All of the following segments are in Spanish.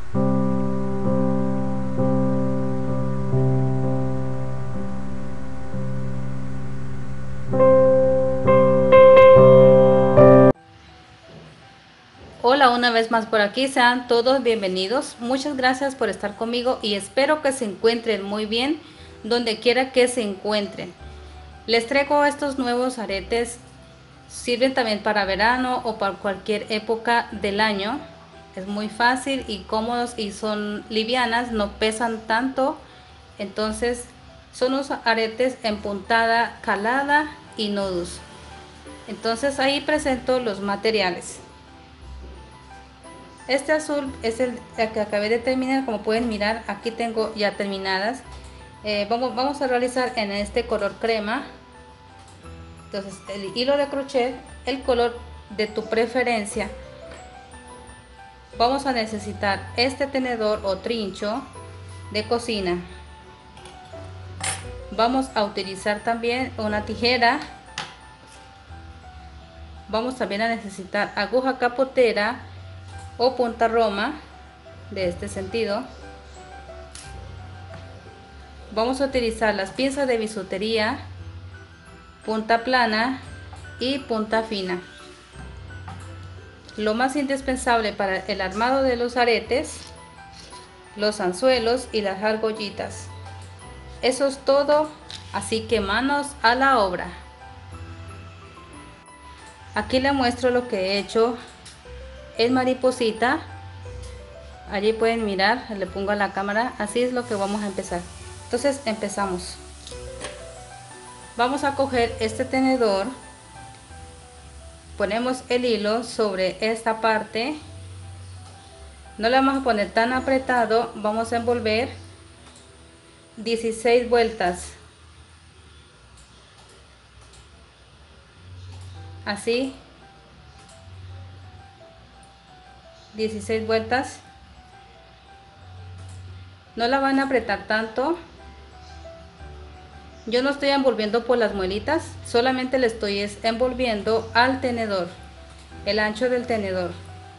Hola, una vez más por aquí, sean todos bienvenidos. Muchas gracias por estar conmigo y espero que se encuentren muy bien donde quiera que se encuentren. Les traigo estos nuevos aretes, sirven también para verano o para cualquier época del año. Es muy fácil y cómodos y son livianas, no pesan tanto. Entonces son unos aretes en puntada calada y nudus. Entonces ahí presento los materiales. Este azul es el que acabé de terminar. Como pueden mirar, aquí tengo ya terminadas. Vamos a realizar en este color crema. Entonces el hilo de crochet, el color de tu preferencia. Vamos a necesitar este tenedor o trincho de cocina. Vamos a utilizar también una tijera. Vamos también a necesitar aguja capotera o punta roma de este sentido. Vamos a utilizar las pinzas de bisutería, punta plana y punta fina. Lo más indispensable para el armado de los aretes, los anzuelos y las argollitas. Eso es todo, así que manos a la obra. Aquí les muestro lo que he hecho en mariposita. Allí pueden mirar, le pongo a la cámara. Así es lo que vamos a empezar. Entonces empezamos. Vamos a coger este tenedor, ponemos el hilo sobre esta parte, no le vamos a poner tan apretado, vamos a envolver 16 vueltas, así, 16 vueltas, no la van a apretar tanto. Yo no estoy envolviendo por las muelitas, solamente le estoy envolviendo al tenedor, el ancho del tenedor.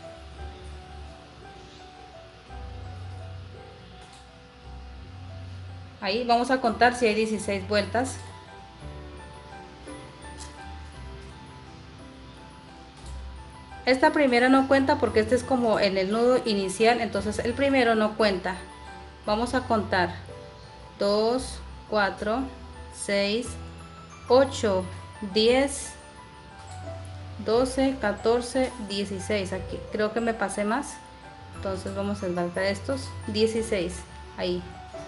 Ahí vamos a contar si hay 16 vueltas. Esta primera no cuenta porque este es como en el nudo inicial, entonces el primero no cuenta. Vamos a contar 2, 4, 6, 8, 10, 12, 14, 16. Aquí creo que me pasé más, entonces vamos a embarcar estos 16 ahí.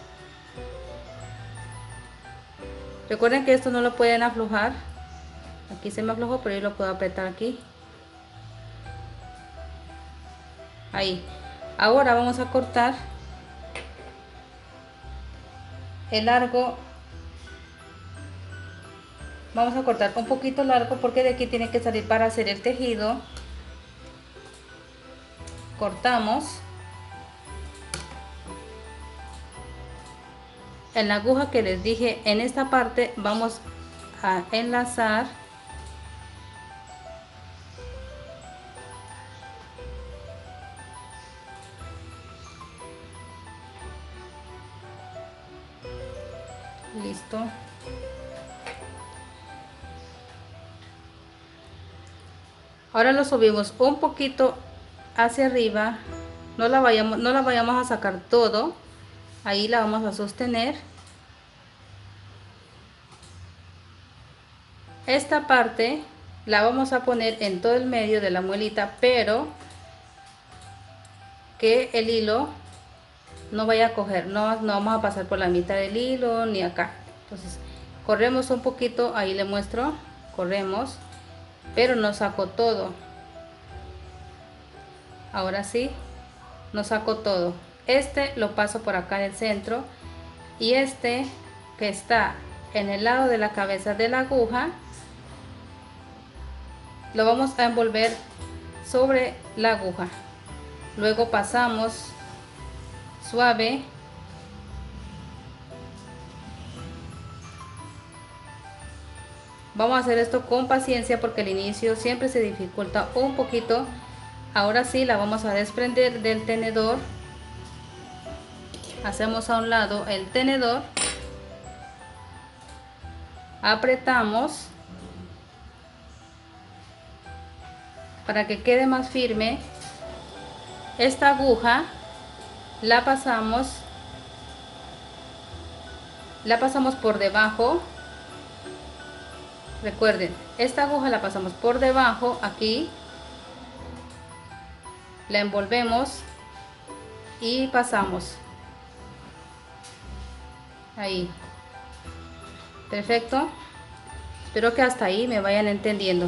Recuerden que esto no lo pueden aflojar. Aquí se me aflojó, pero yo lo puedo apretar aquí. Ahí. Ahora vamos a cortar el largo. Vamos a cortar un poquito largo porque de aquí tiene que salir para hacer el tejido. Cortamos. En la aguja que les dije, en esta parte vamos a enlazar listo. Ahora lo subimos un poquito hacia arriba, no la vayamos a sacar todo, ahí la vamos a sostener. Esta parte la vamos a poner en todo el medio de la muelita, pero que el hilo no vaya a coger, no vamos a pasar por la mitad del hilo ni acá. Entonces corremos un poquito, ahí le muestro, corremos, pero no saco todo. Ahora sí, no saco todo. Este lo paso por acá en el centro y este que está en el lado de la cabeza de la aguja lo vamos a envolver sobre la aguja. Luego pasamos suave Vamos a hacer esto con paciencia porque el inicio siempre se dificulta un poquito. Ahora sí la vamos a desprender del tenedor hacemos a un lado el tenedor, apretamos para que quede más firme. Esta aguja la pasamos por debajo. Recuerden, esta aguja la pasamos por debajo, aquí la envolvemos y pasamos ahí. Perfecto, espero que hasta ahí me vayan entendiendo.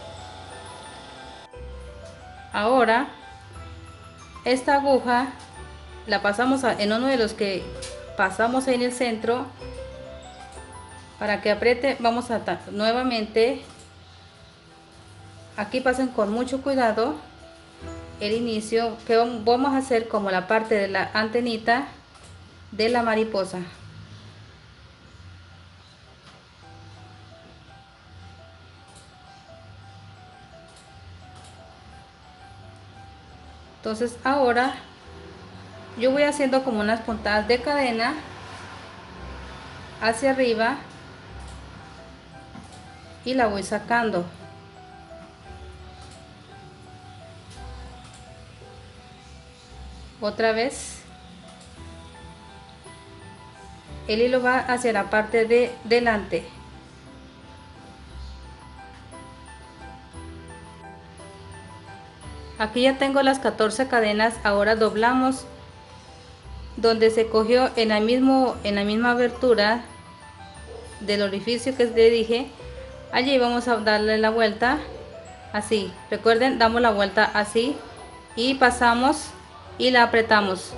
Ahora esta aguja la pasamos en uno de los que pasamos en el centro para que apriete. Vamos a nuevamente, aquí pasen con mucho cuidado el inicio, que vamos a hacer como la parte de la antenita de la mariposa. Entonces ahora yo voy haciendo como unas puntadas de cadena hacia arriba y la voy sacando. Otra vez el hilo va hacia la parte de delante. Aquí ya tengo las 14 cadenas. Ahora doblamos donde se cogió en la misma abertura del orificio que le dije. Allí vamos a darle la vuelta así. Recuerden, damos la vuelta así y pasamos y la apretamos.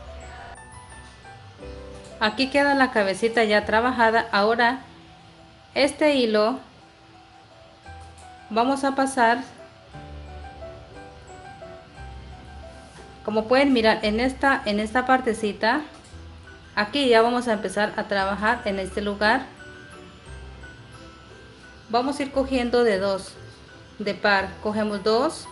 Aquí queda la cabecita ya trabajada. Ahora este hilo vamos a pasar, como pueden mirar, en esta partecita. Aquí ya vamos a empezar a trabajar en este lugar. Vamos a ir cogiendo de dos, de par, cogemos dos.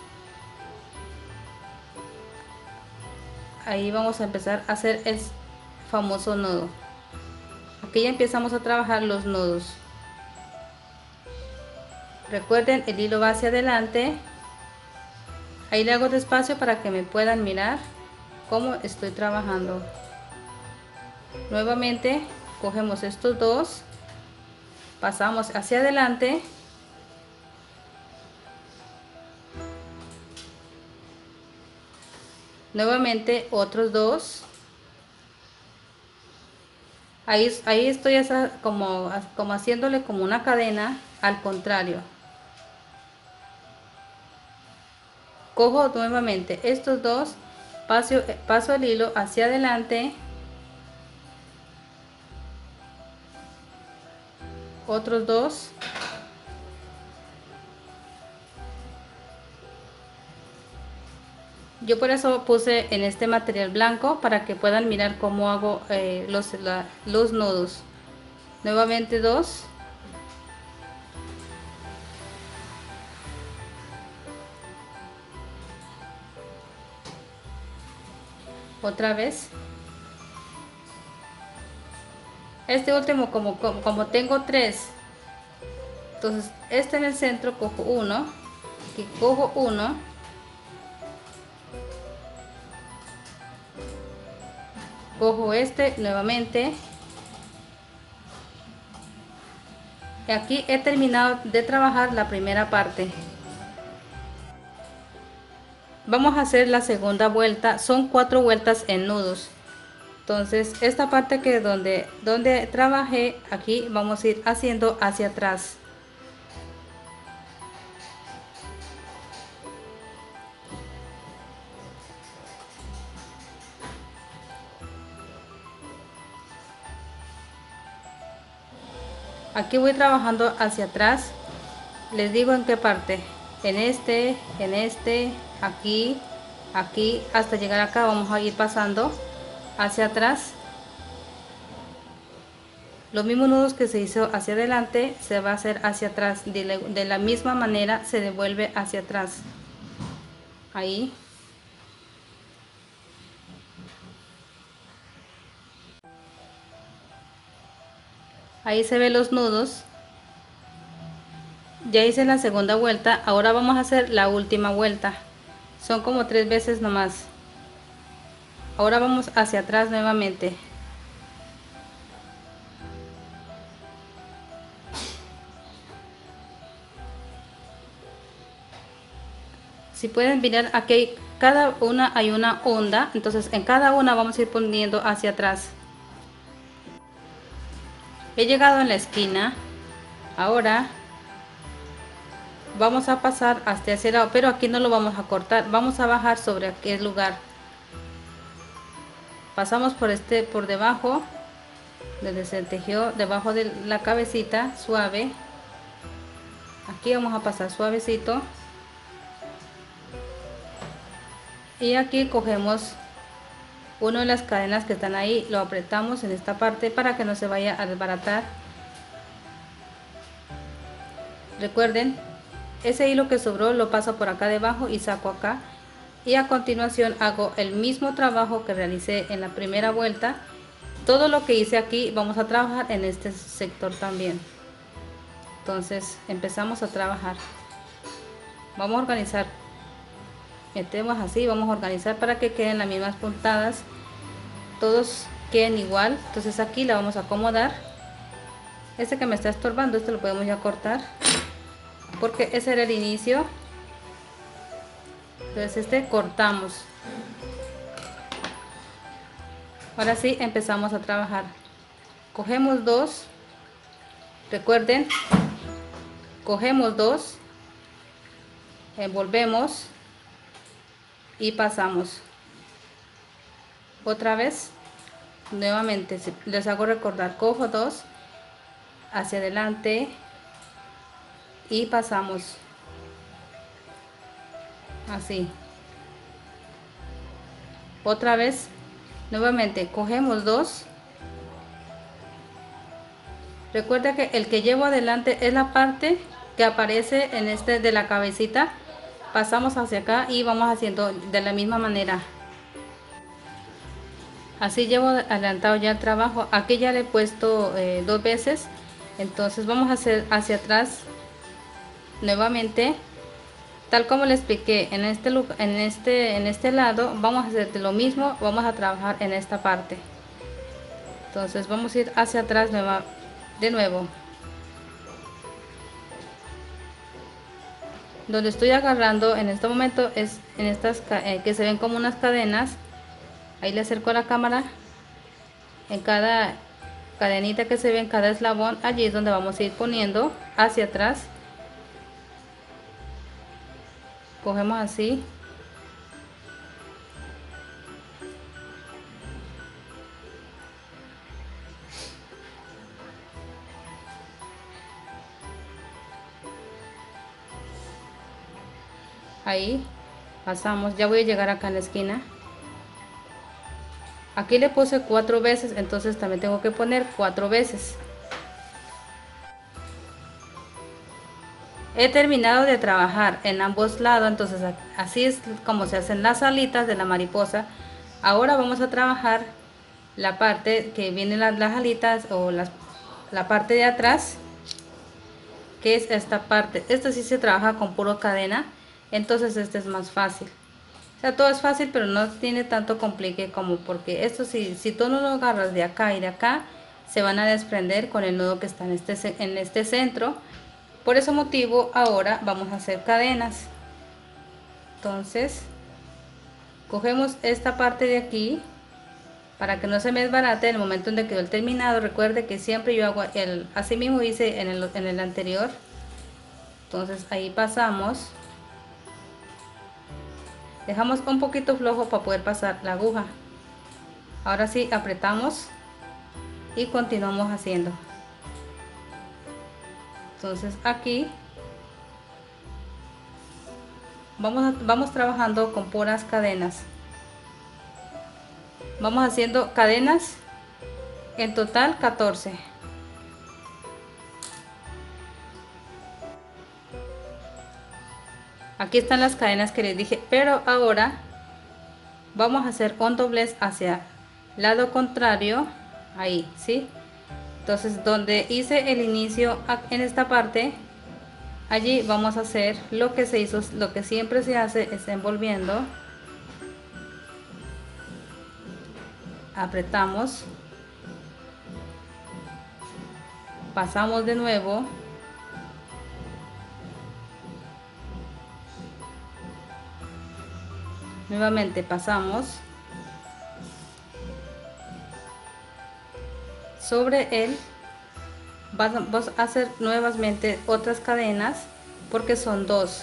Ahí vamos a empezar a hacer el famoso nudo. Aquí ya empezamos a trabajar los nudos. Recuerden, el hilo va hacia adelante. Ahí le hago despacio para que me puedan mirar cómo estoy trabajando. Nuevamente cogemos estos dos, pasamos hacia adelante, nuevamente otros dos. Ahí estoy como haciéndole como una cadena al contrario. Cojo nuevamente estos dos, paso el hilo hacia adelante, otros dos, yo por eso puse en este material blanco para que puedan mirar cómo hago los nudos. Nuevamente dos, otra vez. Este último como tengo tres, entonces este en el centro cojo uno, aquí cojo uno, cojo este nuevamente. Y aquí he terminado de trabajar la primera parte. Vamos a hacer la segunda vuelta, son 4 vueltas en nudos. Entonces esta parte que donde trabajé, aquí vamos a ir haciendo hacia atrás. Aquí voy trabajando hacia atrás. Les digo en qué parte, en este, aquí, aquí, hasta llegar acá. Vamos a ir pasando hacia atrás. Los mismos nudos que se hizo hacia adelante se va a hacer hacia atrás. De la misma manera se devuelve hacia atrás. Ahí. Ahí se ven los nudos. Ya hice la segunda vuelta, ahora vamos a hacer la última vuelta. Son como 3 veces nomás. Ahora vamos hacia atrás nuevamente. Si pueden mirar, aquí cada una hay una onda, entonces en cada una vamos a ir poniendo hacia atrás. He llegado en la esquina. Ahora vamos a pasar hasta ese lado, pero aquí no lo vamos a cortar, vamos a bajar sobre aquel lugar. Pasamos por debajo, donde se tejió, debajo de la cabecita, suave. Aquí vamos a pasar suavecito. Y aquí cogemos una de las cadenas que están ahí, lo apretamos en esta parte para que no se vaya a desbaratar. Recuerden, ese hilo que sobró lo paso por acá debajo y saco acá. Y a continuación hago el mismo trabajo que realicé en la primera vuelta. Todo lo que hice aquí vamos a trabajar en este sector también. Entonces empezamos a trabajar. Vamos a organizar. Metemos así, vamos a organizar para que queden las mismas puntadas. Todos queden igual. Entonces aquí la vamos a acomodar. Este que me está estorbando, este lo podemos ya cortar, porque ese era el inicio. Entonces este cortamos. Ahora sí empezamos a trabajar. Cogemos dos. Recuerden, cogemos dos, envolvemos y pasamos. Otra vez, nuevamente les hago recordar, cojo dos hacia adelante y pasamos así. Otra vez, nuevamente cogemos dos. Recuerda que el que llevo adelante es la parte que aparece en este de la cabecita. Pasamos hacia acá y vamos haciendo de la misma manera. Así llevo adelantado ya el trabajo. Aquí ya le he puesto 2 veces. Entonces vamos a hacer hacia atrás nuevamente. Tal como le expliqué en este lado, vamos a hacer lo mismo. Vamos a trabajar en esta parte. Entonces vamos a ir hacia atrás de nuevo. Donde estoy agarrando en este momento es en estas que se ven como unas cadenas. Ahí le acerco la cámara. En cada cadenita que se ve en cada eslabón, allí es donde vamos a ir poniendo hacia atrás. Cogemos así. Ahí pasamos. Ya voy a llegar acá en la esquina. Aquí le puse 4 veces, entonces también tengo que poner 4 veces. He terminado de trabajar en ambos lados, entonces así es como se hacen las alitas de la mariposa. Ahora vamos a trabajar la parte que vienen las alitas o la parte de atrás, que es esta parte. Esto sí se trabaja con puro cadena, entonces este es más fácil. O sea, todo es fácil, pero no tiene tanto complique como, porque esto si tú no lo agarras de acá y de acá, se van a desprender con el nudo que está en este centro. Por ese motivo ahora vamos a hacer cadenas. Entonces cogemos esta parte de aquí para que no se me desbarate en el momento en que quedó el terminado. Recuerde que siempre yo hago así mismo hice en el anterior. Entonces ahí pasamos. Dejamos un poquito flojo para poder pasar la aguja. Ahora sí apretamos y continuamos haciendo. Entonces aquí vamos trabajando con puras cadenas. Vamos haciendo cadenas, en total 14. Aquí están las cadenas que les dije, pero ahora vamos a hacer un doblez hacia lado contrario, ahí, ¿sí? Entonces donde hice el inicio en esta parte, allí vamos a hacer lo que se hizo, lo que siempre se hace es envolviendo, apretamos, pasamos de nuevo, nuevamente pasamos, sobre él vamos a hacer nuevamente otras cadenas porque son dos.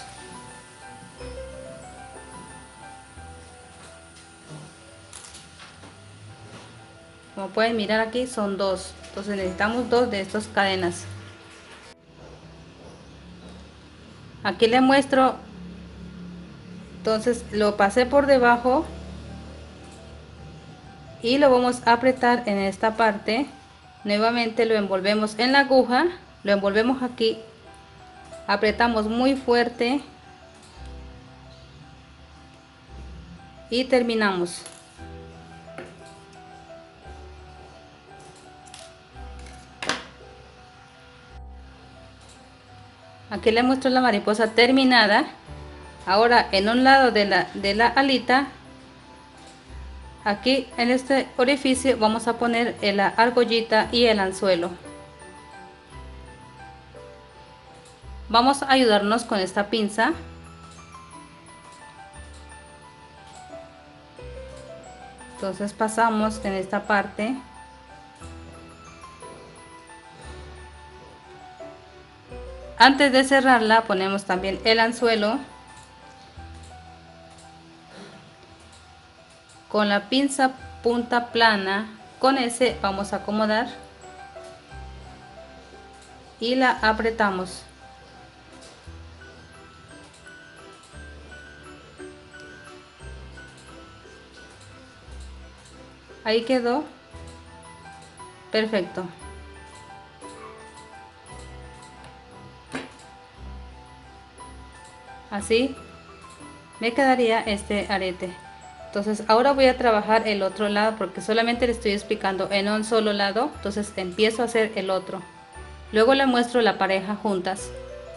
Como pueden mirar aquí son dos, entonces necesitamos dos de estas cadenas. Aquí les muestro, entonces lo pasé por debajo y lo vamos a apretar en esta parte. Nuevamente lo envolvemos en la aguja, lo envolvemos aquí, apretamos muy fuerte y terminamos. Aquí les muestro la mariposa terminada. Ahora en un lado de la alita, aquí en este orificio vamos a poner la argollita y el anzuelo. Vamos a ayudarnos con esta pinza. Entonces pasamos en esta parte. Antes de cerrarla ponemos también el anzuelo. Con la pinza punta plana, con ese vamos a acomodar y la apretamos. Ahí quedó perfecto. Así me quedaría este arete. Entonces ahora voy a trabajar el otro lado porque solamente le estoy explicando en un solo lado. Entonces empiezo a hacer el otro, luego le muestro la pareja juntas.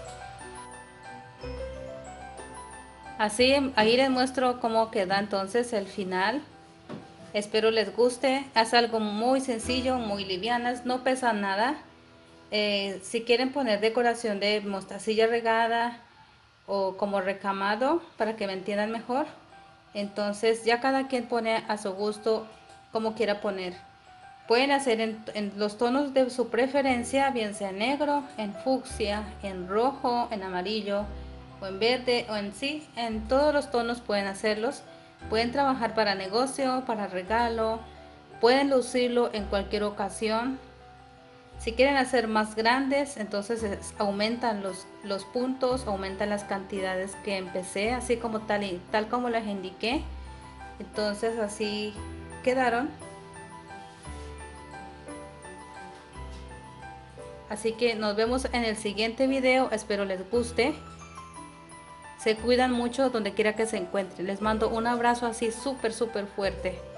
Así ahí les muestro cómo queda entonces el final. Espero les guste. Es algo muy sencillo, muy livianas, no pesa nada. Si quieren poner decoración de mostacilla regada o como recamado, para que me entiendan mejor, entonces ya cada quien pone a su gusto como quiera poner. Pueden hacer en los tonos de su preferencia, bien sea negro, en fucsia, en rojo, en amarillo o en verde, o en sí, en todos los tonos pueden hacerlos. Pueden trabajar para negocio, para regalo, pueden lucirlo en cualquier ocasión. Si quieren hacer más grandes, entonces aumentan los puntos, aumentan las cantidades que empecé, así como tal como les indiqué. Entonces así quedaron. Así que nos vemos en el siguiente video, espero les guste. Se cuidan mucho donde quiera que se encuentren. Les mando un abrazo así súper fuerte.